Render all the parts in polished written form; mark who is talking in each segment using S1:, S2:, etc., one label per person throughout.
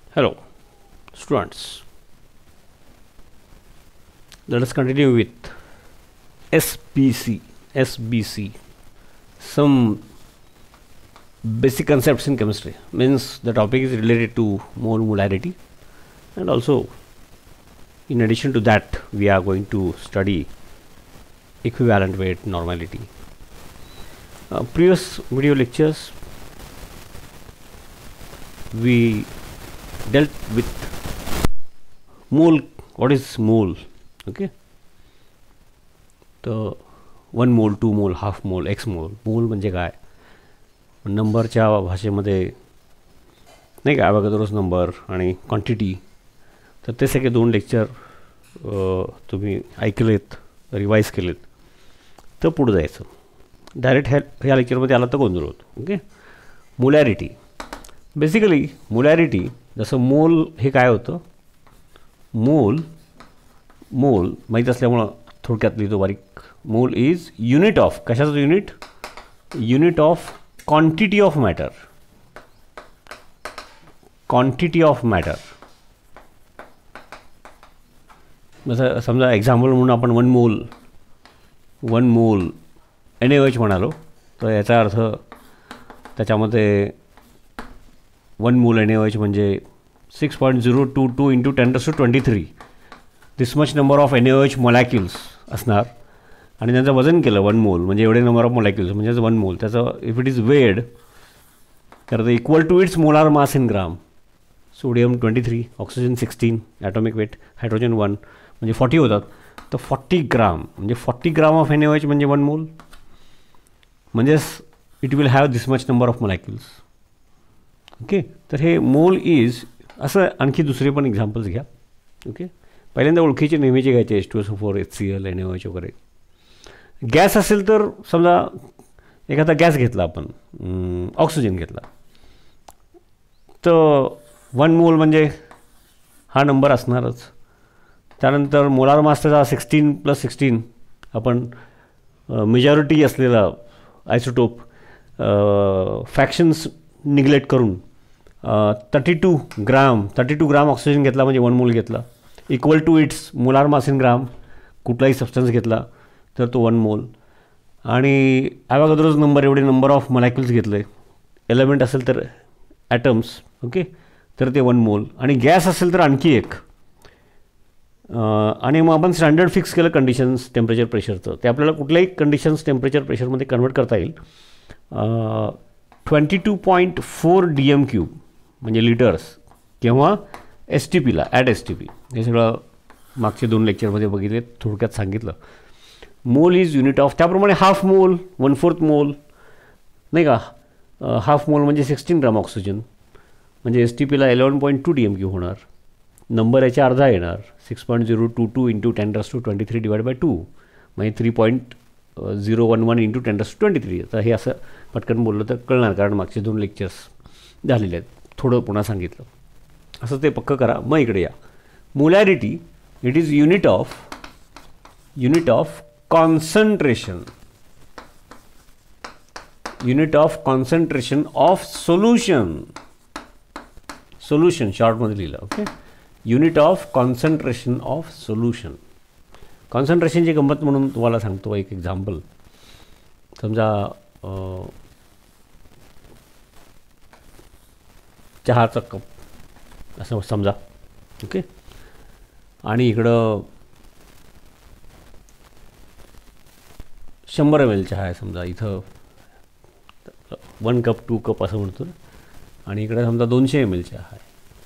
S1: Hello, students. Let us continue with SBC. Some basic concepts in chemistry. Means the topic is related to mole molarity, and also in addition to that, we are going to study equivalent weight normality. Previous video lectures we dealt with mole. What is mole? Okay, तर 1 मोल 2 मोल half mole x मोल. मोल म्हणजे काय? नंबरच्या भाषेमध्ये नाही का, अवॅगोड्रोस नंबर आणि क्वांटिटी. तर ते सगळे 2 लेक्चर तुम्ही ऐकलेत, रिवाईज केलेत, तर पुढे जायचं. डायरेक्ट ह्या लेक्चरमध्ये आला तर गोंधळ होतो. Okay, molarity. बेसिकली मोलॅरिटी, जसं मोल हे काय होतं, मोल माहीत असल्यामुळं थोडक्यात लिहितो बारीक. मोल इज युनिट ऑफ, कशाचं unit? Unit of quantity of matter. Quantity of matter. जसं समजा एक्झाम्पल म्हणून आपण 1 मोल NaOH म्हणालो, तर याचा अर्थ त्याच्यामध्ये 1 मोल NaOH म्हणजे 6.022 × 10⁻23 this much number of NaOH molecules असणार. आणि त्यांचं वजन केलं 1 मोल म्हणजे एवढे नंबर ऑफ मोलॅक्युल्स म्हणजेच 1 मोल. त्याचं इफ इट इज वेड तर ते equal to its molar mass in gram. Sodium 23, oxygen 16, atomic weight hydrogen 1 म्हणजे 40 होतात. तर 40 ग्राम म्हणजे 40 ग्राम ऑफ NaOH म्हणजे 1 मोल. म्हणजेच it will have this much number of molecules. Okay, तर हे मोल इज. असं आणखी दुसरे पण एक्झाम्पल्स घ्या. ओके, पहिल्यांदा ओळखीचे नेहमीचे घ्यायचे H2SO4 HCl NaOH वगैरे. गॅस असेल तर समजा एखादा गॅस घेतला आपण, ऑक्सिजन घेतला, तर 1 मोल म्हणजे हा नंबर असणारच. त्यानंतर मोलार मास त्याचा 16 + 16 आपण मेजॉरिटी असलेला आयसोटोप फ्रॅक्शन्स निग्लेक्ट करून 32 ग्राम ऑक्सिजन घेतला म्हणजे 1 मोल घेतला. Equal to its molar mass in gram. कुठलाही सबस्टन्स घेतला तर तो 1 मोल. आणि अवॅगोड्रोस नंबर एवढे नंबर ऑफ मोलॅक्युल्स घेतले. एलिमेंट असेल तर ॲटम्स. ओके, तर ते 1 मोल. आणि गॅस असेल तर आणखी एक. आणि मग आपण स्टँडर्ड फिक्स केलं कंडिशन्स टेम्परेचर प्रेशरचं. ते आपल्याला कुठल्याही कंडिशन्स टेम्परेचर प्रेशरमध्ये कन्वर्ट करता येईल. 22.4 DM³ म्हणजे लिटर्स, किंवा STPला STP. हे सगळं मागचे 2 लेक्चरमध्ये बघितले, थोडक्यात सांगितलं. Mole is unit of. त्याप्रमाणे हाफ मोल 1/4 मोल नाही का. हाफ मोल म्हणजे 16 ग्राम ऑक्सिजन म्हणजे STPला 11.2 DM³ होणार. नंबर याच्या अर्धा येणार, 6.022 × 10⁻23 / 2 म्हणजे 3.011 × 10⁻23. तर हे असं पटकन बोललं तर कळणार, कारण मागचे 2 लेक्चर्स झालेले आहेत. थोडं पुन्हा सांगितलं, असं ते पक्कं करा. मग इकडे या. Molarity, it is unit of concentration. Unit of concentration of solution शॉर्टमध्ये लिहिलं. Okay, unit of concentration of solution. कॉन्सन्ट्रेशनची गंमत म्हणून तुम्हाला सांगतो एक एक्झाम्पल. समजा चहाचा कप असं समजा. ओके, आणि इकडं 100 ml चहा आहे समजा. इथं 1 कप 2 कप असं म्हणतो. आणि इकडे समजा 200 ml चहा आहे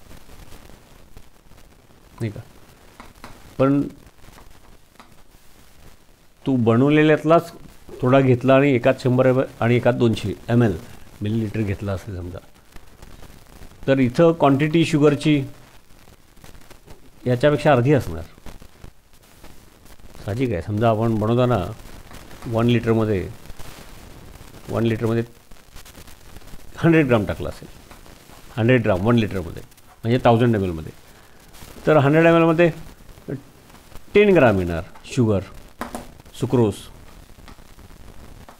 S1: नाही का. पण तू बनवलेल्यातलाच थोडा घेतला आणि एकात 100 ml आणि एकात 200 ml मिलीलिटर घेतला असेल समजा, तर इथं क्वांटिटी शुगरची याच्यापेक्षा अर्धी असणार. साहजिक आहे. समजा आपण बनवताना 1 लिटरमध्ये 100 ग्राम टाकला असेल. 100 ग्राम 1 लिटरमध्ये म्हणजे 1000 ml. तर 100 ml मध्ये 10 ग्राम येणार शुगर, सुक्रोज.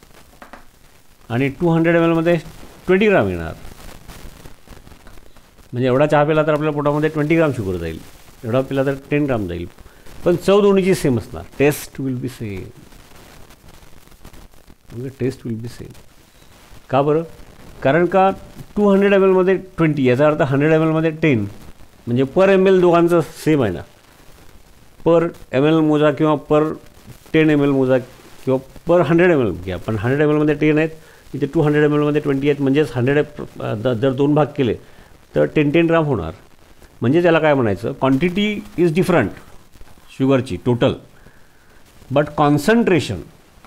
S1: आणि 200 ml मध्ये 20 ग्राम येणार. म्हणजे एवढा चहा पिला तर आपल्या पोटामध्ये 20 ग्राम शुगर जाईल, एवढा पिला तर 10 ग्राम जाईल, पण चव दोन्हीची सेम असणार. Taste will be same. म्हणजे टेस्ट विल बी सेम. का बरं? कारण का 200 ml मध्ये 20, याचा अर्थ 100 ml मध्ये 10, म्हणजे पर ml दोघांचं सेम आहे ना. पर ml मोजा किंवा पर 10 ml मोजा किंवा पर 100 ml घ्या, पण 100 ml मध्ये 10 आहेत, इथे 200 ml मध्ये 20 आहेत, म्हणजेच 100 जर 2 भाग केले तर 10 ग्राम होणार. म्हणजे त्याला काय म्हणायचं, क्वांटिटी इज डिफरंट शुगरची टोटल, बट कॉन्सन्ट्रेशन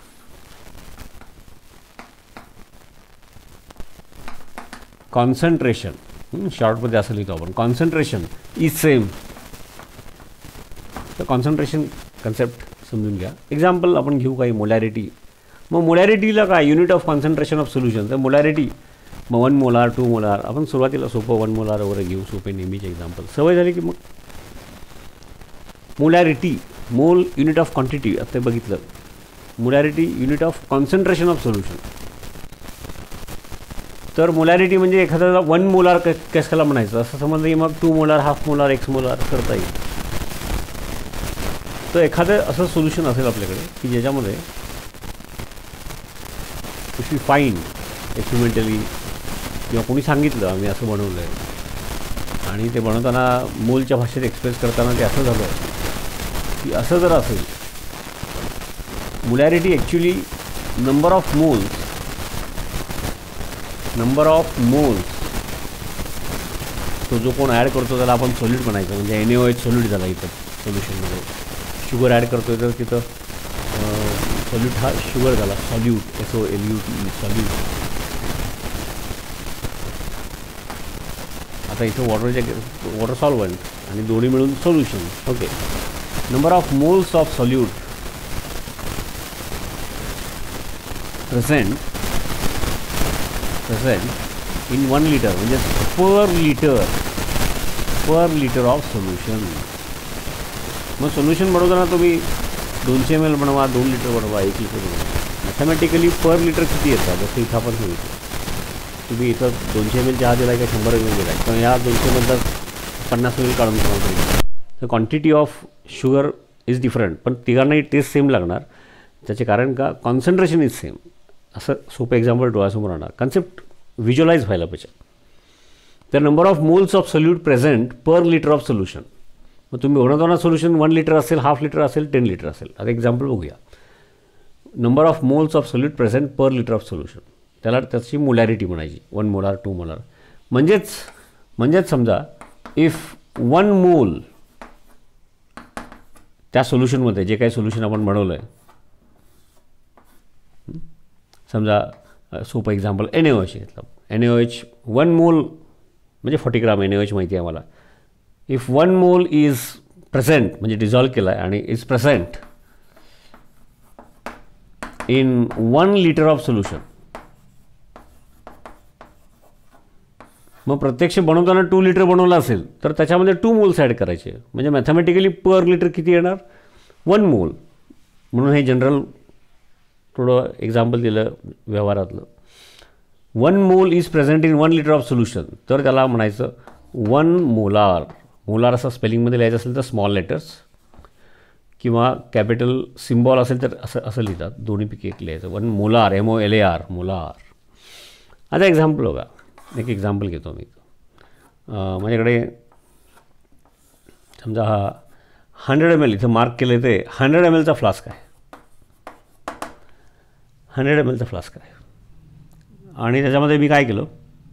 S1: शॉर्टमध्ये असं लिहितो आपण, कॉन्सन्ट्रेशन इज सेम. तर कॉन्सन्ट्रेशन कन्सेप्ट समजून घ्या. एक्झाम्पल आपण घेऊ काही, मोलॅरिटी. मग मोलॅरिटीला काय, unit of concentration of solution. तर मोलॅरिटी मग 1 मोलार 2 मोलार, आपण सुरुवातीला सोपं 1 मोलार वगैरे घेऊ, सोपे नेहमीचे एक्झाम्पल. सवय झाली की मग मोलॅरिटी, मोल युनिट ऑफ क्वांटिटी. आता बघितलं, molarity unit of concentration of solution. तर मोलॅरिटी म्हणजे एखाद्याला 1 मोलार कशाला म्हणायचं असं समजलं की मग 2 molar, half molar, X molar करता येईल. तर एखादं असं सोल्युशन असेल आपल्याकडे की ज्याच्यामध्ये इफ यू फाईंड एक्सपेरिमेंटली किंवा कोणी सांगितलं आम्ही असं बनवलं आहे आणि ते बनवताना मोलच्या भाषेत एक्सप्रेस करताना ते असं झालं की असं जर असेल, molarity actually number of moles तो जो कोण ॲड करतो त्याला आपण सॉल्यूट म्हणायचं. म्हणजे NaOH सॉल्यूट झाला इथं सोल्युशनमध्ये. शुगर ॲड करतो तर तिथं सॉल्यूट हा शुगर झाला, सॉल्यूट, SOLUTE, सॉल्यूट. आता इथं वॉटर सॉल्वंट आणि दोन्ही मिळून solution. Okay, number of moles of solute present in 1 litre, म्हणजे पर लिटर ऑफ सोल्युशन. मग सोल्युशन बनवताना तुम्ही 200 ml बनवा, 2 लिटर बनवा, 1 लिटर बनवा. मॅथमॅटिकली पर लिटर किती येतात, जसं इथं आपण सांगितलं. तुम्ही इथं 200 ml चहा दिला आहे का 100 ml दिला आहे, पण या 200 मधलं 50 ml काढून तुम्हाला. तर quantity of sugar is different, पण तिघांनाही टेस्ट सेम लागणार. त्याचे कारण का, कॉन्सन्ट्रेशन इज सेम. असं सोपं एक्झाम्पल डोळ्यासमोर आणणार, कन्सेप्ट व्हिज्युअलाइज व्हायला पाहिजे. तर number of moles of solute present per litre of solution. मग तुम्ही बनवताना सोल्युशन 1 लिटर असेल, हाफ लिटर असेल, 10 लिटर असेल. आता एक्झाम्पल बघूया. Number of moles of solute present per litre of solution, त्याची मोलॅरिटी म्हणायची. 1 मोलार 2 मोलार. म्हणजेच समजा इफ 1 मोल त्या सोल्युशनमध्ये, जे काही सोल्युशन आपण बनवलं आहे, समजा सोपं एक्झाम्पल NaOH घेतलं. NaOH 1 मोल म्हणजे 40 ग्राम NaOH माहिती आहे आम्हाला. इफ 1 मोल इज प्रेझेंट म्हणजे डिझॉल्व केला आहे आणि is present in 1 litre of solution. मग प्रत्यक्ष बनवताना 2 लिटर बनवलं असेल तर त्याच्यामध्ये 2 मोल्स ॲड करायचे. म्हणजे मॅथमॅटिकली पर लिटर किती येणार, 1 मोल. म्हणून हे जनरल थोडं एक्झाम्पल दिलं व्यवहारातलं. 1 mole is present in 1 litre of solution, तर त्याला म्हणायचं 1 मोलार. मोलार असं स्पेलिंगमध्ये लिहायचं असेल तर स्मॉल लेटर्स किंवा कॅपिटल सिम्बॉल असेल तर असं लिहितात, दोन्हीपैकी एक लिहायचं. 1 मोलार, MOLAR, मोलार. आता एक्झाम्पल बघा, एक एक्झाम्पल घेतो मी. माझ्याकडे समजा हा 100 ml इथं मार्क केलं, ते 100 mlचा फ्लास्क आहे. 100 mlचा फ्लास्क आहे आणि त्याच्यामध्ये मी काय केलं,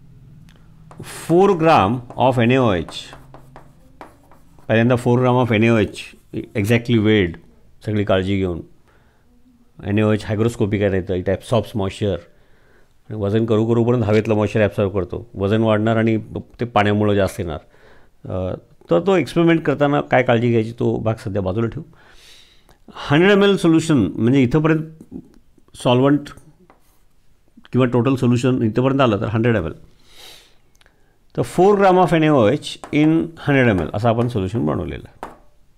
S1: 4 ग्राम ऑफ NaOH. पहिल्यांदा 4 ग्राम ऑफ NaOH एक्झॅक्टली वेड, सगळी काळजी घेऊन. NaOH हायग्रोस्कोपिक आहे, नाही तर इट ॲब्सॉर्ब्स मॉइश्चर. आणि वजन करूपर्यंत हवेतलं मॉइश्चर ॲब्सॉर्ब करतो. वजन वाढणार आणि ते पाण्यामुळं जास्त येणार. तर तो एक्सपेरिमेंट करताना काय काळजी घ्यायची तो भाग सध्या बाजूला ठेवू. 100 ml सोल्युशन म्हणजे इथंपर्यंत सॉल्वंट किंवा टोटल सोल्युशन इथंपर्यंत आलं तर 100 ml. तर 4 gram of NaOH in 100 ml असं आपण सोल्युशन बनवलेलं आहे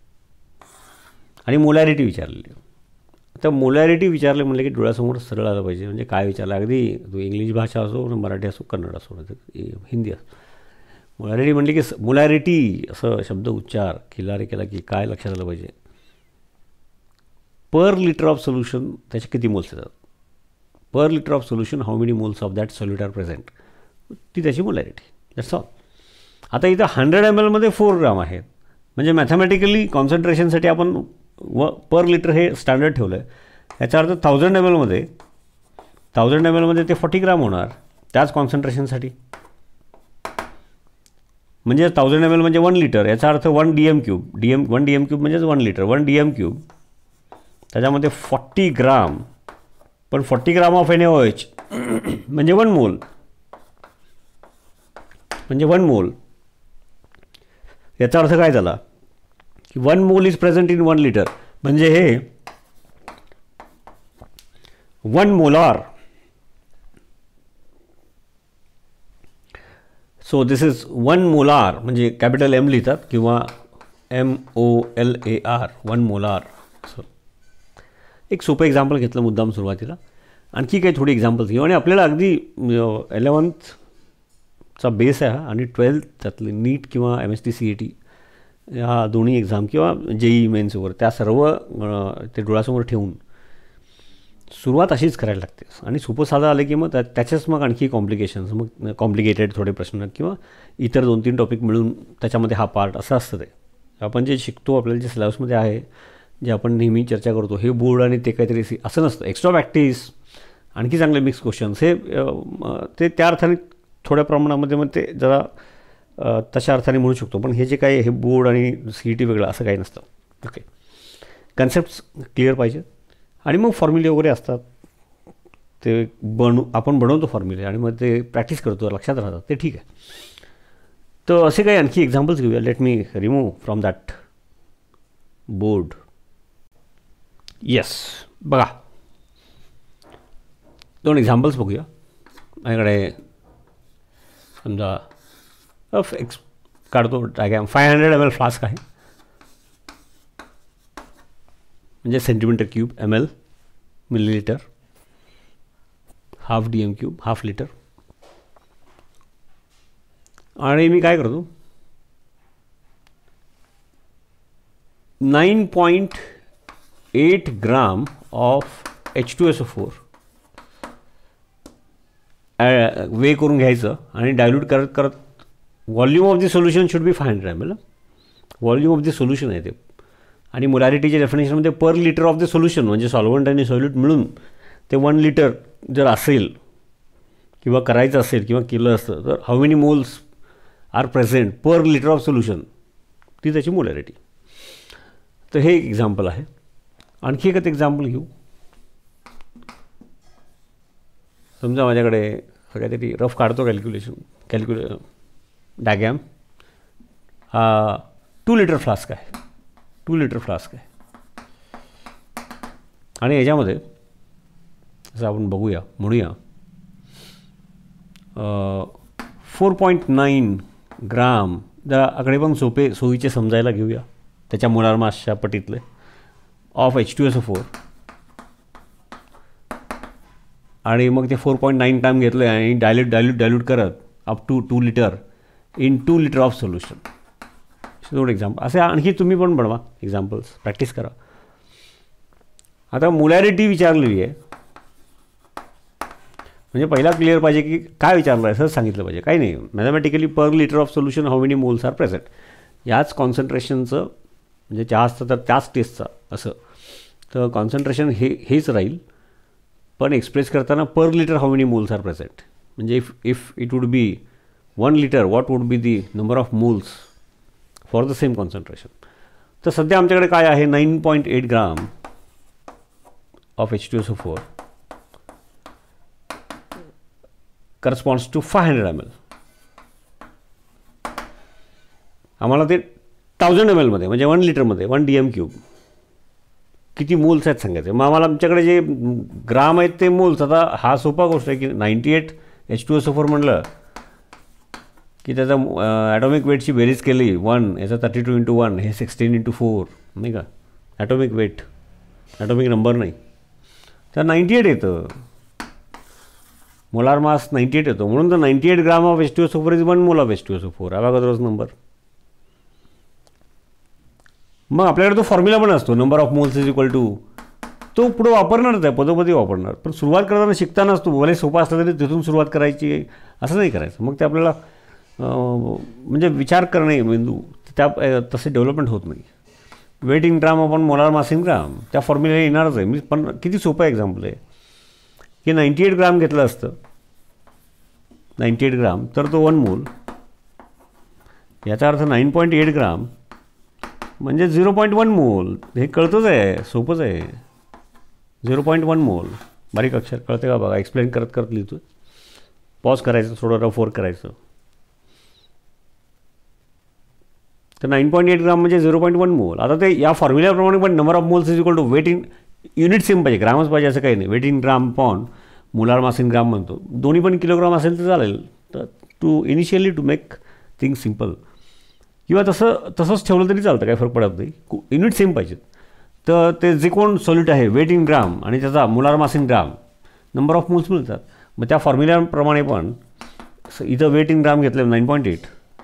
S1: आणि मोलॅरिटी विचारलेली. तर मोलॅरिटी विचारले म्हणले की डोळ्यासमोर सरळ आलं पाहिजे. म्हणजे काय विचारलं, अगदी तो इंग्लिश भाषा असो, मराठी असो, कन्नड असो, हिंदी असो. मोलॅरिटी म्हटली की मोलॅरिटी असं शब्द उच्चार खिल्लारी केला की काय लक्षात आलं पाहिजे, पर लिटर ऑफ सोल्युशन त्याचे किती मोल्स येतात, per litre of solution how many moles of that solute are present, ती त्याची मोलॅरिटी. That's all. आता इथं 100 ml मध्ये 4 ग्राम आहेत, म्हणजे मॅथमॅटिकली कॉन्सन्ट्रेशनसाठी आपण पर लिटर हे स्टँडर्ड ठेवलं आहे. याचा अर्थ 1000 ml मध्ये 1000 ml मध्ये ते 40 ग्राम होणार त्याच कॉन्सन्ट्रेशनसाठी. म्हणजे 1000 ml म्हणजे 1 लिटर, याचा अर्थ 1 DM क्यूब, 1 DM क्यूब म्हणजेच 1 लिटर, 1 DM क्यूब त्याच्यामध्ये 40 ग्राम, पण 40 ग्राम ऑफ NaOH म्हणजे 1 मोल, म्हणजे 1 मोल. याचा अर्थ काय झाला की 1 mole is present in 1 litre, म्हणजे हे 1 molar. So this is 1 molar, म्हणजे कॅपिटल M लिहितात किंवा MOLAR, 1 मोलार. सो एक सोपं एक्झाम्पल घेतलं मुद्दाम सुरुवातीला. आणखी काही थोडी एक्झाम्पल्स घेऊ आणि आपल्याला अगदी 11thचा बेस आहे आणि 12th त्यातले नीट किंवा MST CET ह्या दोन्ही एक्झाम किंवा JEE मेन्स वगैरे त्या सर्व ते डोळ्यासमोर ठेवून सुरुवात अशीच करायला लागते. आणि सोपं साधं आलं की मग त्याच्याच मग आणखी कॉम्प्लिकेशन्स, मग कॉम्प्लिकेटेड थोडे प्रश्न किंवा इतर 2-3 टॉपिक मिळून त्याच्यामध्ये हा पार्ट असं असतं. ते आपण जे शिकतो आपल्याला जे सिलेबसमध्ये आहे, जे आपण नेहमी चर्चा करतो, हे बोर्ड आणि ते काहीतरी असं नसतं. एक्स्ट्रा प्रॅक्टिस, आणखी चांगले मिक्स क्वेश्चन्स, हे ते त्या अर्थाने थोड्या प्रमाणामध्ये मग ते जरा तशा अर्थाने म्हणू शकतो. पण हे जे काही हे बोर्ड आणि CET वेगळं असं काही नसतं. ओके, कन्सेप्ट्स क्लिअर पाहिजे. आणि मग फॉर्म्युले वगैरे असतात, ते आपण बनवतो फॉर्म्युले आणि मग ते प्रॅक्टिस करतो, लक्षात राहतात, ते ठीक आहे. तर असे काही आणखी एक्झाम्पल्स घेऊया. Let me remove from that board. Yes, बघा 2 एक्झाम्पल्स बघूया. माझ्याकडे समजा काढतो डायग्राम. 500 ml फ्लास्क आहे, म्हणजे centimetre cube, ml millilitre, half DM cube, half litre. आणि मी काय करतो, 9.8 ग्राम ऑफ H2SO4 वे करून घ्यायचं आणि डायल्यूट करत करत. Volume of the solution should be 500 ml. Volume of the solution आहे ते. आणि मोलॅरिटीच्या डेफिनेशनमध्ये per litre of the solution, म्हणजे सॉल्व्हंट आणि सॉल्यूट मिळून ते 1 लिटर जर असेल किंवा करायचं असेल किंवा केलं असतं तर how many moles are present per litre of solution, ती त्याची मोलॅरिटी. तर हे एक एक्झाम्पल आहे. आणखी एक एक्झाम्पल घेऊ. समजा माझ्याकडे काहीतरी रफ काढतो डायग्राम. हा 2 लिटर फ्लास्क आहे, 2 लिटर फ्लास्क आहे. आणि याच्यामध्ये असं आपण बघूया, म्हणूया 4.9 ग्राम, जरा आकडे पण सोयीचे समजायला घेऊया, त्याच्या मोलार मासच्या पटीतले, ऑफ H2SO4. आणि मग ते 4.9 टाइम घेतलं आहे आणि डायल्यूट करत up to 2 litre in 2 litre of solution. 2 example असे आणखी तुम्ही पण बनवा एक्झाम्पल्स, प्रॅक्टिस करा. आता मोलॅरिटी विचारलेली आहे, म्हणजे पहिला क्लिअर पाहिजे की काय विचारलं आहे, असं सांगितलं पाहिजे. काही नाही, mathematically per litre of solution how many moles are present, याच कॉन्सन्ट्रेशनचं, म्हणजे चहा असतं तर त्याच टेस्टचा असं. तर कॉन्सन्ट्रेशन हेच राहील, पण एक्सप्रेस करताना per litre how many moles are present. म्हणजे if it would be 1 litre, what would be the number of moles for the same concentration. तर सध्या आमच्याकडे काय आहे, 9.8 gram of H2SO4 corresponds to 500 ml. आम्हाला ते 1000 ml मध्ये, म्हणजे 1 लिटरमध्ये 1 DM क्यूब किती मोल्स आहेत सांगायचे. मग आम्हाला आमच्याकडे जे ग्राम आहेत ते मोल्स. आता हा सोपा गोष्ट आहे की 98 H2SO4 म्हणलं की त्याचा ॲटॉमिक वेटची बेरीज केली 1, याचा 32 × 1, हे 16 × 4, नाही का, ॲटॉमिक वेट, ॲटॉमिक नंबर नाही, तर 98 येतं. मोलार मास 98 येतो, म्हणून तर 98 ग्राम ऑफ H2SO4 इज 1 मोल ऑफ H2SO4. अवॅगोड्रोज नंबर. मग आपल्याकडे तो फॉर्म्युला पण असतो, number of moles is equal to, तो पुढे वापरणारच आहे, पदोपदी वापरणार. पण सुरुवात करताना शिकताना असतो, भले सोपा असला तरी तिथून सुरुवात करायची असं नाही करायचं. मग ते आपल्याला म्हणजे विचार करणे मेंदू त्या तसे डेव्हलपमेंट होत नाही. वेट इन ग्राम आपण मोलार मास इन ग्राम त्या फॉर्म्युला येणारच आहे. मी पण किती सोपं एक्झाम्पल आहे की 98 ग्राम घेतलं असतं, 98 ग्राम, तर तो 1 मोल, याचा अर्थ 9.8 ग्राम म्हणजे 0.1 मोल. हे कळतंच आहे, सोपंच आहे. 0.1 मोल, बारीक अक्षर कळते का बघा, एक्सप्लेन करत करत लिहितो. पॉज करायचं, थोडं रफ फोर करायचं. तर 9.8 ग्राम म्हणजे 0.1 मोल. आता ते या फॉर्म्युल्याप्रमाणे पण number of moles is equal to weight in unit same पाहिजे, ग्रामच पाहिजे असं काही नाही. Weight in gram upon molar mass in gram म्हणतो, दोन्ही पण किलोग्राम असेल तर चालेल. तर to initially to make things simple, किंवा तसंच ठेवलं तरी चालतं, काही फरक पडत नाही. युनिट सेम पाहिजेत. तर ते जे कोण सॉल्यूट आहे वेट इन ग्राम आणि त्याचा molar mass in gram number of moles मिळतात. मग त्या फॉर्म्युल्याप्रमाणे पण इथं वेट इन ग्राम घेतलं 9.8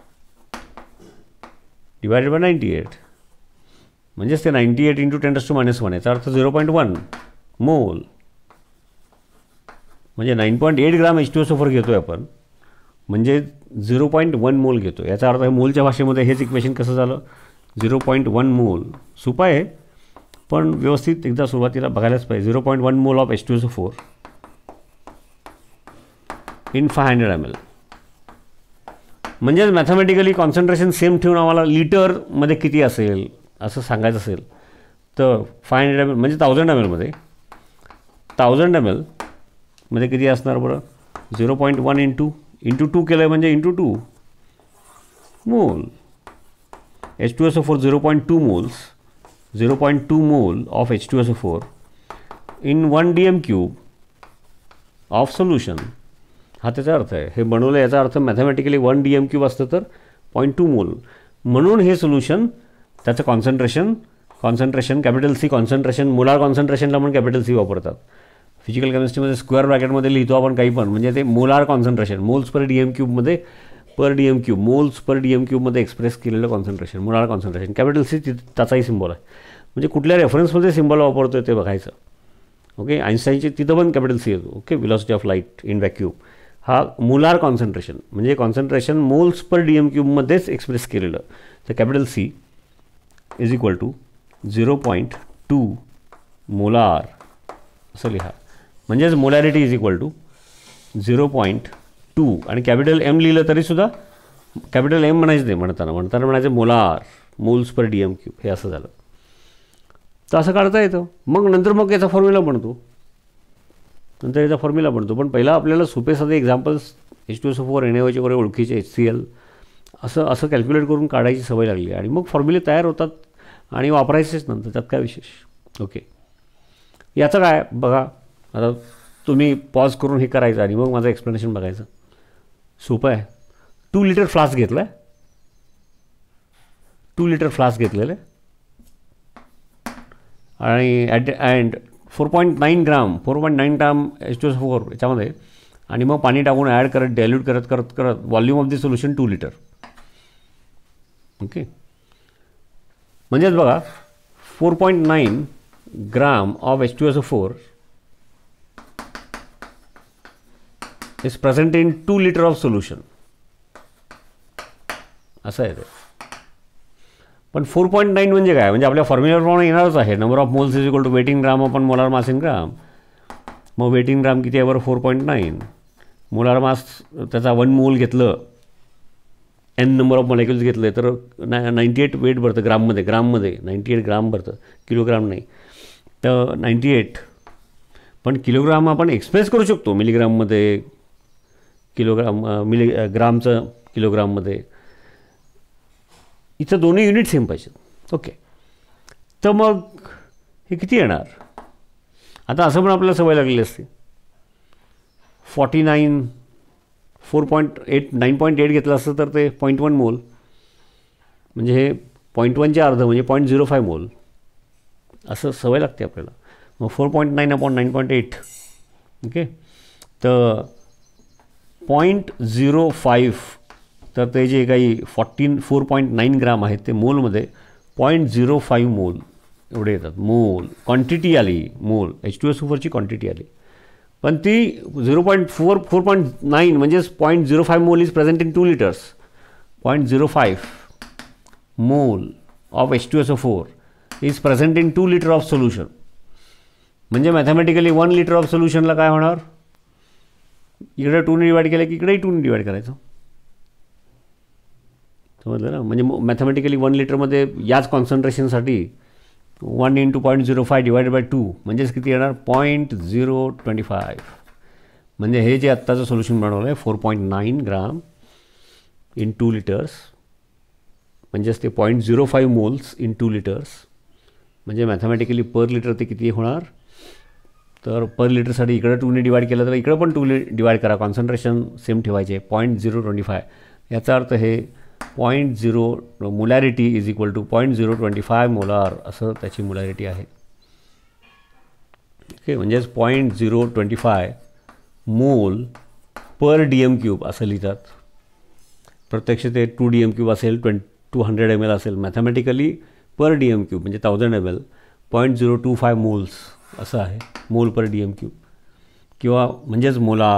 S1: डिवायडेड बाय 98, म्हणजेच ते 98 इंटू 10⁻⁻1 याचा अर्थ 0.1 मोल, म्हणजे 9.8 ग्राम H2SO4 घेतो आहे आपण, म्हणजे 0.1 मोल घेतो. याचा अर्थ मोलच्या भाषेमध्ये हेच इक्वेशन कसं झालं, 0.1 मोल. सोपं आहे पण व्यवस्थित एकदा सुरुवातीला बघायलाच पाहिजे. 0.1 mole of H2SO4 in 500 ml, म्हणजेच मॅथमॅटिकली कॉन्सन्ट्रेशन सेम ठेवून आम्हाला लिटरमध्ये किती असेल असं सांगायचं असेल तर 500 ml म्हणजे 1000 ml मध्ये 1000 ml मध्ये किती असणार बरं, 0.1 इंटू 2 केलं म्हणजे इंटू 2 मोल. H2SO4 0.2 मोल्स, 0.2 मोल of H2SO4 in 1 dm³ of solution. हा त्याचा अर्थ आहे. हे बनवलं याचा अर्थ मॅथमॅटिकली 1 dm³ असतं तर 0.2 मोल. म्हणून हे सोल्युशन त्याचं concentration capital C, concentration molar कॉन्सन्ट्रेशनला पण कॅपिटल सी वापरतात. फिजिकल केमिस्ट्रीमध्ये स्क्वेअर ब्रॅकेटमध्ये लिहितो आपण काही पण, म्हणजे ते molar concentration, moles per dm³ moles per dm³ express केलेलं concentration, molar concentration. Capital C त्याचाही सिम्बॉल आहे. म्हणजे कुठल्या रेफरन्समध्ये सिम्बॉल वापरतो ते बघायचं. ओके, आइन्स्टाईनची तिथं पण कॅपिटल सी येतो. Okay, velocity of light in vacuum. हा मोलार कॉन्सन्ट्रेशन म्हणजे concentration moles per dm³ express केलेलं. तर capital C is equal to 0.2 molar असं लिहा. म्हणजेच मोलॅरिटी इज इक्वल टू 0.2 आणि कॅपिटल एम लिहिलं तरीसुद्धा कॅपिटल एम म्हणायचं नाही, म्हणताना म्हणायचं मोलार, मोल्स पर dm³, हे असं झालं. तर असं काढता येतं. मग याचा फॉर्म्युला बनतो, पण पहिला आपल्याला सोपे साधे एक्झाम्पल्स H2SO4 NaOH वगैरे ओळखीचे, HCl असं कॅल्क्युलेट करून काढायची सवय लागली आणि मग फॉर्म्युले तयार होतात आणि वापरायचेच नंतर, त्यात काय विशेष. ओके, याचं काय बघा, आता तुम्ही पॉज करून हे करायचं आणि मग माझं एक्सप्लेनेशन बघायचं. सोपं आहे. 2 लिटर फ्लास्क घेतला आहे, 2 लिटर फ्लास्क घेतलेलं आहे आणि अँड 4.9 ग्राम H2SO4 याच्यामध्ये, आणि मग पाणी टाकून ॲड करत डायल्यूट करत volume of the solution 2 litre. Okay, म्हणजेच बघा 4.9 gram of H2SO4 is present in 2 litre of solution, असं आहे ते. पण 4.9 म्हणजे काय, म्हणजे आपल्या फॉर्म्युल्याप्रमाणे येणारच आहे. Number of moles is equal to weight in gram आपण मोलार मास इन ग्राम. मग वेट इन ग्राम किती आहे बरं, 4.9. मोलार मास त्याचा 1 मोल घेतलं, n नंबर ऑफ मॉलिक्युल्स घेतले तर 98 वेट भरतं ग्राममध्ये 98 ग्राम भरतं, किलोग्राम नाही. तर 98, पण किलोग्राम आपण एक्सप्रेस करू शकतो मिलीग्राममध्ये, ग्रामचं किलोग्राममध्ये. इथं दोन्ही युनिट सेम पाहिजेत. ओके, तर मग हे किती येणार. आता असं पण आपल्याला सवय लागलेली असते. 9.8 घेतलं असतं तर ते 0.1 मोल, म्हणजे हे 0.1चे अर्ध म्हणजे 0.05 मोल, असं सवय लागते आपल्याला. मग 4.9 अपॉन 9.8. ओके, तर 0.05, तर ते जे काही 4.9 ग्राम आहेत ते मोलमध्ये 0.05 मोल एवढे येतात. मोल क्वांटिटी आली, मोल H2SO4ची क्वांटिटी आली, पण ती 4.9 म्हणजेच 0.05 मोल is present in 2 litres. 0.05 mole of H2SO4 is present in 2 litre of solution. म्हणजे मॅथमॅटिकली 1 लिटर ऑफ सोल्युशनला काय होणार, इकडे 2ने डिवाइड केलं की इकडेही 2ने डिवाइड करायचं. समजलं ना. म्हणजे मॅथमॅटिकली 1 लिटरमध्ये याच कॉन्सन्ट्रेशनसाठी 1 × 0.05 डिवाइडेड बाय 2 म्हणजेच किती येणार 0.025. म्हणजे हे जे आत्ताचं सोल्युशन बनवलं आहे 4.9 ग्राम इन 2 लिटर्स, म्हणजेच ते 0.05 मोल्स इन 2 लिटर्स. म्हणजे मॅथमॅटिकली पर लिटर ते किती होणार, तर पर लिटरसाठी इकडं 2ने डिवाइड केलं तर इकडं पण 2ने डिवाइड करा, कॉन्सन्ट्रेशन सेम ठेवायचे 0.025. याचा अर्थ हे 0.0 molarity is equal to 0.025 molar असं त्याची मोलॅरिटी आहे. ओके, म्हणजेच 0.025 मोल पर DM³ असं लिहितात. प्रत्यक्ष ते 2 DM³ असेल, 200 ml असेल. मॅथमॅटिकली पर DM³ म्हणजे 1000 ml 0.025 मोल्स असं आहे, मोल पर DM³ किंवा म्हणजेच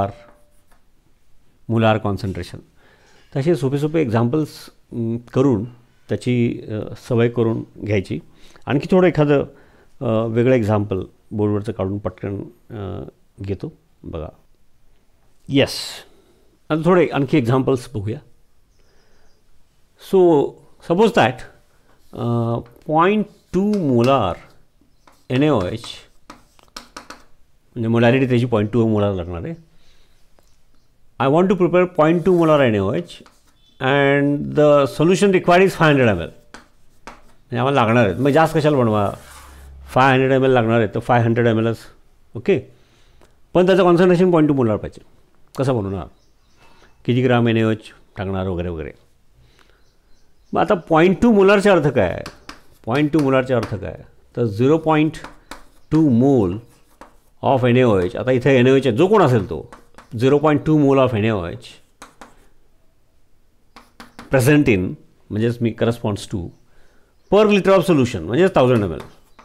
S1: मोलार कॉन्सन्ट्रेशन. तसे सोपे सोपे एक्झाम्पल्स करून त्याची सवय करून घ्यायची. आणखी थोडं एखादं वेगळं एक्झाम्पल बोर्डवरचं काढून पटकन घेतो बघा. येस, आता थोडे आणखी एक्झाम्पल्स बघूया. So suppose that 0.2 molar NaOH, म्हणजे मोलॅरिटी त्याची 0.2 मोलार लागणार आहे. I want to prepare 0.2 molar NaOH and the solution required is 500 ml. म्हणजे आम्हाला लागणार आहेत, मग जास्त कशाला बनवा, 500 ml लागणार आहेत तर 500 mlच. ओके, पण त्याचं कॉन्सन्ट्रेशन 0.2 मोलार पाहिजे. कसं बनवणार, किती ग्राम NaOH टाकणार वगैरे वगैरे. मग आता 0.2 मोलारचा अर्थ काय आहे, 0.2 मोलारचा अर्थ काय, तर 0.2 मोल ऑफ NaOH. आता इथे NaOH जो कोण असेल तो 0.2 मोल ऑफ NaOH प्रेझेंट इन, म्हणजेच मी corresponds to per litre of solution, म्हणजेच 1000 ml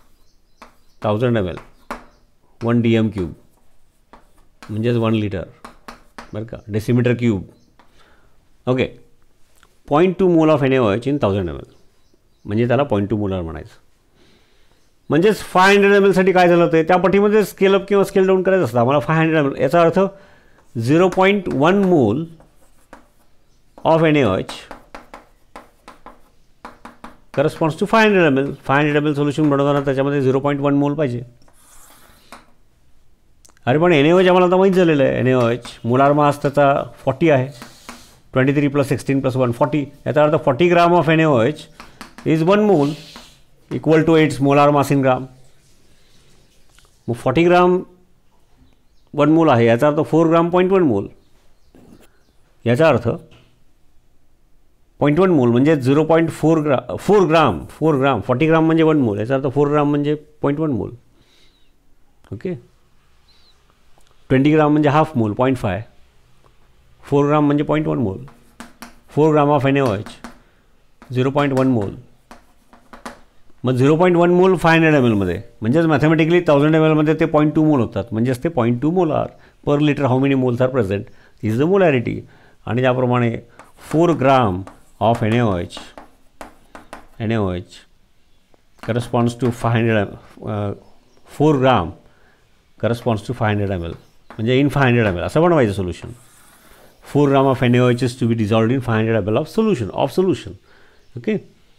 S1: 1 DM³ म्हणजेच 1 लिटर बरं का, डेसिमीटर क्यूब. ओके, 0.2 मोल ऑफ NaOH इन 1000 ml म्हणजे त्याला 0.2 मोलार म्हणायचं. म्हणजेच 500 ml साठी काय झालं होतं, त्या पटीमध्ये स्केलअप किंवा स्केल डाऊन करायचं असतं आम्हाला. 500 ml याचा अर्थ 0.1 mole of NaOH corresponds to 500 ml. 500 ml solution बनवताना त्याच्यामध्ये 0.1 मोल पाहिजे. अरे पण NaOH आम्हाला आता माहीत झालेलं आहे. NaOH मोलार मास त्याचा 40 आहे, 23 + 16 + 1 40. याचा अर्थ 40 ग्राम of NaOH is 1 mole equal to 8 molar mass in gram. मग 40 ग्राम 1 मोल आहे, याचा अर्थ 4 ग्राम 0.1 मोल. याचा अर्थ 0.1 मोल म्हणजे 0.4 ग्राम 4 ग्राम 40 ग्राम म्हणजे 1 मोल. याचा अर्थ 4 ग्राम म्हणजे 0.1 मोल. ओके, 20 ग्राम म्हणजे हाफ मोल 0.5. 4 ग्राम म्हणजे 0.1 मोल. 4 ग्राम ऑफ NaOH 0.1 मोल. मग 0.1 मोल 500 ml मध्ये, म्हणजेच मॅथमॅटिकली 1000 ml मध्ये ते 0.2 मोल होतात. म्हणजेच ते 0.2 molar per litre how many moles are present is the molarity. आणि त्याप्रमाणे 4 gram of NaOH corresponds to 500 4 gram corresponds to 500 ml म्हणजे इन 500 ml असं बनवायचं solution. 4 gram of NaOH is to be dissolved in 500 ml of solution. Okay,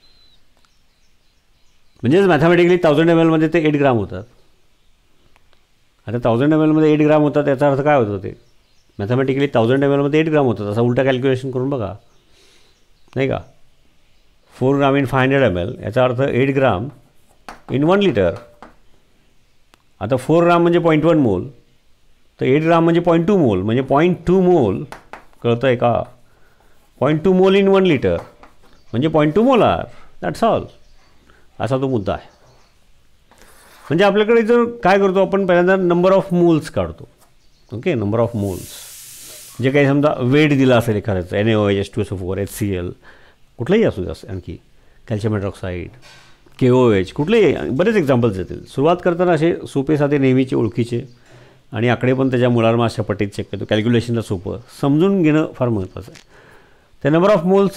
S1: म्हणजेच mathematically 1000 ml मध्ये ते 8 ग्राम होतात. आता 1000 ml मध्ये 8 ग्राम होतात याचा अर्थ काय होतं, ते मॅथमॅटिकली 1000 ml मध्ये 8 ग्राम होतात. असं उलटा कॅल्क्युलेशन करून बघा, नाही का. 4 ग्राम इन 500 ml याचा अर्थ 8 ग्राम इन 1 लिटर. आता 4 ग्राम म्हणजे 0.1 मोल, तर 8 ग्राम म्हणजे 0.2 मोल, म्हणजे 0.2 मोल कळतं आहे का. 0.2 मोल इन 1 लिटर म्हणजे 0.2 मोलार. That's all. असा तो मुद्दा आहे. म्हणजे आपल्याकडे जर काय करतो आपण, पहिल्यांदा नंबर ऑफ मोल्स काढतो. ओके, नंबर ऑफ मोल्स जे काही समजा वेट दिला असेल एखाद्याचं NaOH H2SO4 HCl कुठलंही असू द्या, आणखी कॅल्शियम हायड्रॉक्साईड KOH कुठलेही बरेच एक्झाम्पल्स येतील. सुरुवात करताना असे सोपे साधे नेहमीचे ओळखीचे आणि आकडे पण त्याच्या मुलार मासच्या पट्टीत चेक करतो. कॅल्क्युलेशनला सोपं समजून घेणं फार महत्त्वाचं आहे. ते नंबर ऑफ मोल्स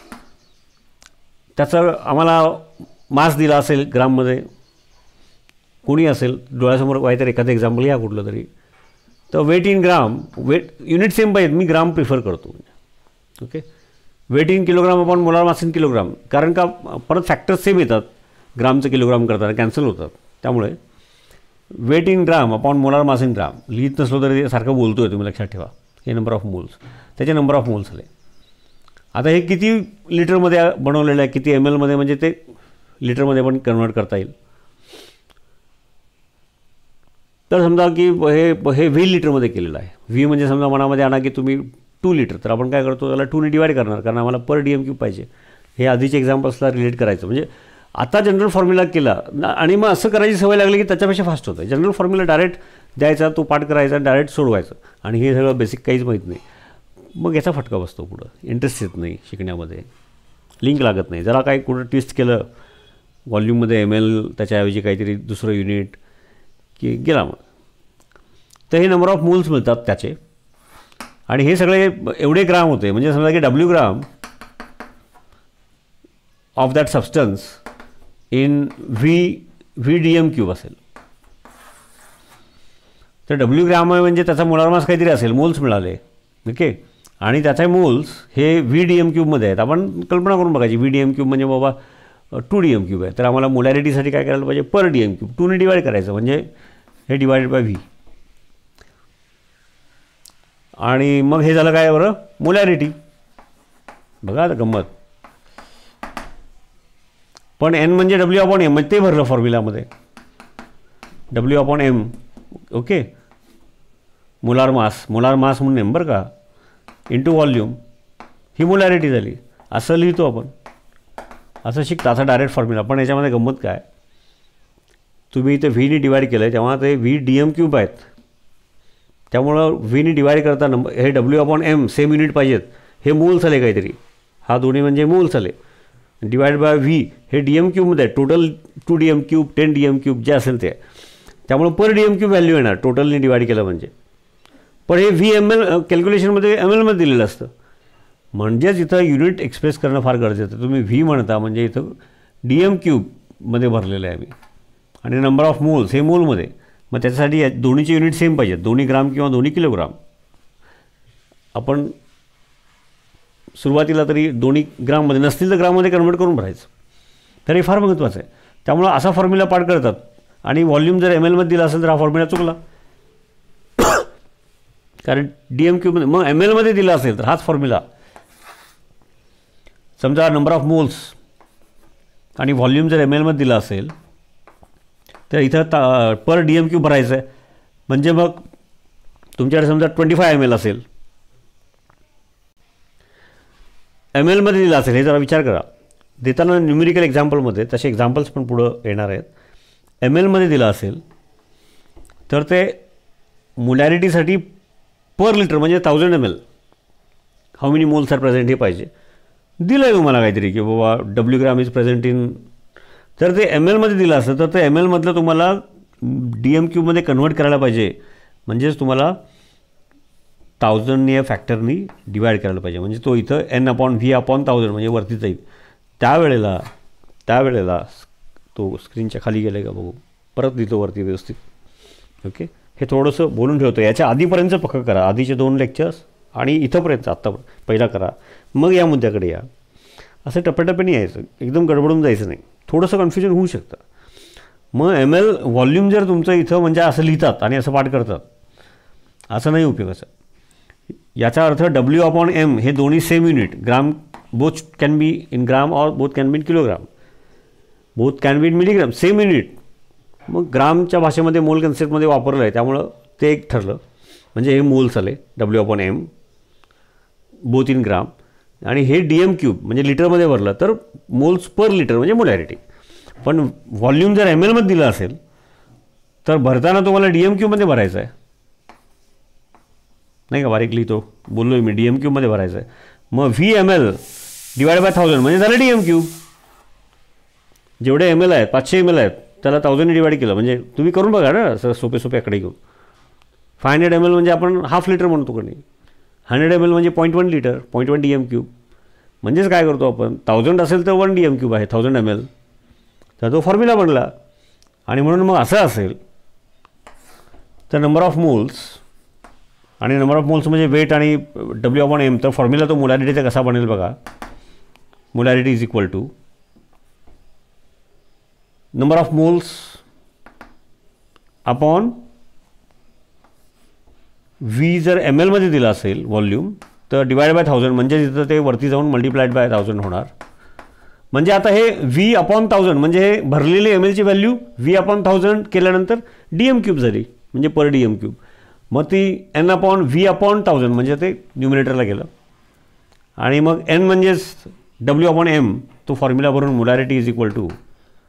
S1: त्याचं आम्हाला मास दिला असेल ग्राममध्ये, कोणी असेल डोळ्यासमोर काहीतरी एखादं एक्झाम्पल घ्या कुठलं तरी, तर weight in gram, weight unit same पाहिजे, मी ग्राम प्रिफर करतो. Okay, weight in kilogram upon molar mass in kilogram, कारण का परत फॅक्टर्स सेम येतात ग्रामचं किलोग्राम करताना, कॅन्सल होतात. त्यामुळे weight in gram upon molar mass in gram लिहित नसलो तरी सारखं बोलतो आहे, तुम्ही लक्षात ठेवा. हे नंबर ऑफ मोल्स, त्याचे नंबर ऑफ मोल्स आले. आता हे किती लिटरमध्ये बनवलेलं आहे, किती ml मध्ये, म्हणजे ते लिटरमध्ये पण कन्वर्ट करता येईल. तर समजा की हे व्ही लिटरमध्ये केलेलं आहे. व्ही म्हणजे समजा मनामध्ये आणा की तुम्ही 2 लिटर, तर आपण काय करतो त्याला 2 ने डिवाईड करणार, कारण आम्हाला पर DMQ पाहिजे. हे आधीच्या एक्झाम्पल्सला रिलेट करायचं. म्हणजे आता जनरल फॉर्म्युला केला आणि मग असं करायची सवय लागली की त्याच्यापेक्षा फास्ट होतं. जनरल फॉर्म्युला डायरेक्ट द्यायचा, तो पाठ करायचा, डायरेक्ट सोडवायचं, आणि हे सगळं बेसिक काहीच माहीत नाही. मग याचा फटका बसतो, पुढं इंटरेस्ट येत नाही शिकण्यामध्ये, लिंक लागत नाही. जरा काही कुठं ट्विस्ट केलं व्हॉल्यूममध्ये ml त्याच्याऐवजी काहीतरी दुसरं युनिट की गेला मग. तर हे नंबर ऑफ मोल्स मिळतात त्याचे, आणि हे सगळे एवढे ग्राम होते. म्हणजे समजा की W gram of that substance in V DMQ असेल. तर W ग्राम आहे म्हणजे त्याचा मोलार मास काहीतरी असेल, मोल्स मिळाले. ओके, आणि त्याचे मोल्स हे व्ही DMQ मध्ये आहेत. आपण कल्पना करून बघायची, व्ही DMQ म्हणजे बाबा 2 DMQ आहे, तर आम्हाला मोलॅरिटीसाठी काय करायला पाहिजे, पर DMQ 2 ने डिवाईड करायचं, म्हणजे हे डिवाइडेड बाय व्ही. आणि मग हे झालं काय बरं, मोलॅरिटी. बघा आता गंमत. पण N म्हणजे W/M, म्हणजे ते भरलं फॉर्म्युलामध्ये, W/M. ओके, मोलार मास म्हणून नेम बरं का, इंटू व्हॉल्यूम, ही मोलॅरिटी झाली. असं लिहितो आपण, असं शिकता, असा डायरेक्ट फॉर्म्युला. पण याच्यामध्ये गंमत काय, तुम्ही इथे व्हीने डिवाईड केलं आहे तेव्हा ते व्ही DMQ आहेत, त्यामुळं व्हीने डिवाईड करता नंबर हे W/M सेम युनिट पाहिजेत. हे मोल्स आले काहीतरी, हा दोन्ही म्हणजे मोल्स आले, डिवाइड बाय व्ही हे DMQमध्ये टोटल 2 DMQ 10 DMQ जे असेल ते, त्यामुळं पर DMQ व्हॅल्यू येणार टोटलने डिवाईड केलं म्हणजे. पण हे VML कॅल्क्युलेशनमध्ये mlमध्ये दिलेलं असतं, म्हणजेच इथं युनिट एक्सप्रेस करणं फार गरजेचं आहे. तुम्ही व्ही म्हणता म्हणजे इथं DMQमध्ये भरलेलं आहे मी, आणि नंबर ऑफ मोल्स हे मोलमध्ये. मग त्याच्यासाठी दोन्हीचे युनिट सेम पाहिजेत, दोन्ही ग्राम किंवा दोन्ही किलोग्राम. आपण सुरुवातीला तरी दोन्ही ग्राममध्ये नसतील तर ग्राममध्ये कन्वर्ट करून भरायचं. तर हे फार महत्त्वाचं आहे. त्यामुळं असा फॉर्म्युला पाठ करतात, आणि व्हॉल्यूम जर mlमध्ये दिला असेल तर हा फॉर्म्युला चुकला, कारण DMQमध्ये. मग mlमध्ये दिला असेल तर हाच फॉर्म्युला. समजा नंबर ऑफ मोल्स आणि व्हॉल्यूम जर mlमध्ये दिला असेल तर इथं पर DMQ भरायचं आहे. म्हणजे मग तुमच्याकडे समजा 25 ml असेल, mlमध्ये दिला असेल, हे जरा विचार करा. देताना न्यूमेरिकल एक्झाम्पलमध्ये तसे एक्झाम्पल्स पण पुढं येणार आहेत. mlमध्ये दिला असेल तर ते मोलॅरिटीसाठी पर लिटर म्हणजे 1000 ml how many moles are present हे पाहिजे. दिलं आहे तुम्हाला काहीतरी की बाबा W gram is present in, तर ते mlमध्ये दिलं असतं तर ते mlमधलं तुम्हाला DMQमध्ये कन्वर्ट करायला पाहिजे. म्हणजेच तुम्हाला 1000 या फॅक्टरनी डिवाईड करायला पाहिजे, म्हणजे तो इथं N/V/1000 म्हणजे वरती जाईल. त्यावेळेला तो स्क्रीनच्या खाली गेलं का बघू, परत लिहितो वरती व्यवस्थित. ओके, हे थोडंसं बोलून ठेवतो. याच्या आधीपर्यंतचं पक्कं करा, आधीचे 2 लेक्चर्स आणि इथंपर्यंत आत्ता पहिला करा, मग या मुद्द्याकडे या. असं टप्प्याटप्प्याने यायचं, एकदम गडबडून जायचं नाही, थोडंसं कन्फ्युजन होऊ शकतं. मग ml व्हॉल्यूम जर तुमचं इथं म्हणजे असं लिहितात आणि असं पाठ करतात, असं नाही उपयोगाचं. याचा अर्थ W/M हे दोन्ही same unit, gram both can be in gram और both can be in kilogram, both can be in milligram, same unit. मग ग्रामच्या भाषेमध्ये मोल कन्सेप्टमध्ये वापरलं आहे, त्यामुळं ते एक ठरलं. म्हणजे हे मोल्स आले W/M बोथ इन ग्राम, आणि हे DMQ म्हणजे लिटरमध्ये भरलं तर मोल्स पर लिटर म्हणजे मोलॅरिटी. पण व्हॉल्यूम जर mlमध्ये दिलं असेल तर भरताना तुम्हाला DMQमध्ये भरायचं आहे. नाही का, बारीक लिहितो, बोललो आहे मी DM क्यूबमध्ये भरायचं आहे. मग VmL डिवाइड बाय 1000 म्हणजे झालं DM क्यूब. जेवढे ml आहेत 500 ml आहेत त्याला 1000ने डिवाइड केलं म्हणजे तुम्ही करून बघा ना असं सोपे सोपे आकडे घेऊन. 500 ml म्हणजे आपण हाफ लिटर म्हणतो का नाही, 100 ml म्हणजे 0.1 लिटर, 0.1 DM क्यूब. म्हणजेच काय करतो आपण, 1000 असेल तर 1 DM क्यूब आहे 1000 ml, तर तो फॉर्म्युला बनला. आणि म्हणून मग असं असेल तर नंबर ऑफ मोल्स, आणि नंबर ऑफ मोल्स म्हणजे वेट आणि W/M. तर फॉर्म्युला तो मोलॅरिटीचा कसा बनेल बघा. Molarity is equal to number of moles upon V जर ml मध्ये दिला असेल व्हॉल्यूम तर डिवाइड बाय 1000 म्हणजे तिथं ते वरती जाऊन मल्टिप्लाइड बाय 1000 होणार. म्हणजे आता हे V/1000 म्हणजे हे भरलेले mlची व्हॅल्यू V/1000 केल्यानंतर DM क्यूब झाली म्हणजे पर DM क्यूब. मग ती N/V/1000 म्हणजे ते न्यूमिनेटरला गेलं. आणि मग N म्हणजेच W/M, तो फॉर्म्युला भरून molarity is equal to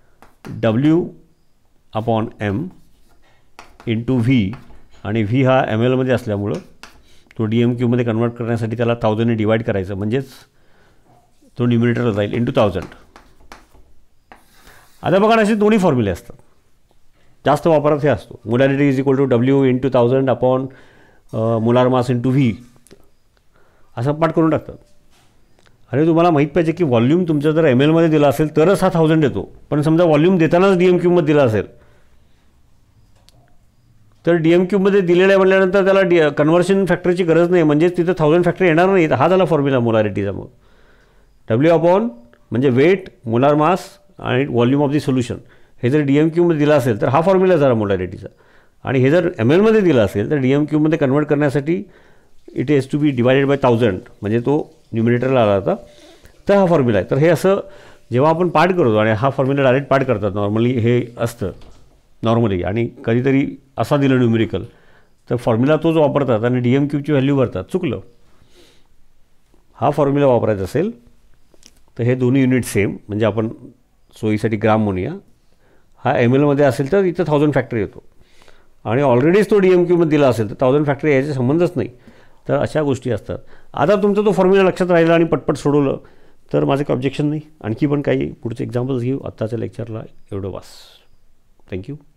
S1: W/M into V, आणि V हा ml मध्ये असल्यामुळं तो DM क्यूबमध्ये कन्वर्ट करण्यासाठी त्याला 1000ने डिवाइड करायचं म्हणजेच तो न्यूमिनेटरला जाईल इंटू 1000. आता बघा असे दोन्ही फॉर्म्युले असतात, जास्त वापरात हे असतो. Molarity is equal to W into 1000 upon molar mass into V असं पाठ करून टाकतात. अरे तुम्हाला माहीत पाहिजे की व्हॉल्यूम तुमचं जर ml मध्ये दिला असेल तरच हा 1000 येतो. पण समजा व्हॉल्यूम देतानाच DM क्यूबमध्ये दिला असेल तर DM क्यूबमध्ये दिलेलं आहे म्हटल्यानंतर त्याला कन्व्हर्शन फॅक्टरची गरज नाही, म्हणजेच तिथं 1000 फॅक्टर येणार नाही. हा झाला फॉर्म्युला मोलॅरिटीचा. मग W अपॉन म्हणजे वेट, मोलार मास आणि व्हॉल्यूम ऑफ दी सोल्युशन हे जर DM क्यूबमध्ये दिला असेल तर हा फॉर्म्युला झाला मोलॅरिटीचा. आणि हे जर ml मध्ये दिला असेल तर DM क्यूबमध्ये कन्वर्ट करण्यासाठी it is to be divided by 1000 म्हणजे तो न्यूमिनेटरला आला होता. तर हा फॉर्म्युला आहे. तर हे असं जेव्हा आपण पाठ करतो आणि हा फॉर्म्युला डायरेक्ट पाठ करतात नॉर्मली हे असतं नॉर्मली, आणि कधीतरी असा दिलं न्यूमेरिकल तर फॉर्म्युला तोच वापरतात आणि DM क्यूबची व्हॅल्यू भरतात. चुकलं. हा फॉर्म्युला वापरायचा असेल तर हे दोन्ही युनिट सेम म्हणजे आपण सोयीसाठी ग्राम म्हणूया. हा ml मध्ये असेल तर इथं 1000 फॅक्टर येतो आणि ऑलरेडीच तो DM क्यूबमध्ये दिला असेल तर 1000 फॅक्टर यायचा संबंधच नाही. तर अशा गोष्टी असतात. आता तुमचा तो फॉर्म्युला लक्षात राहिला आणि पटपट सोडवलं तर माझं काही ऑब्जेक्शन नाही. आणखी पण काही पुढचे एक्झाम्पल्स घेऊ. आत्ताच्या लेक्चरला एवढं बस. थँक्यू.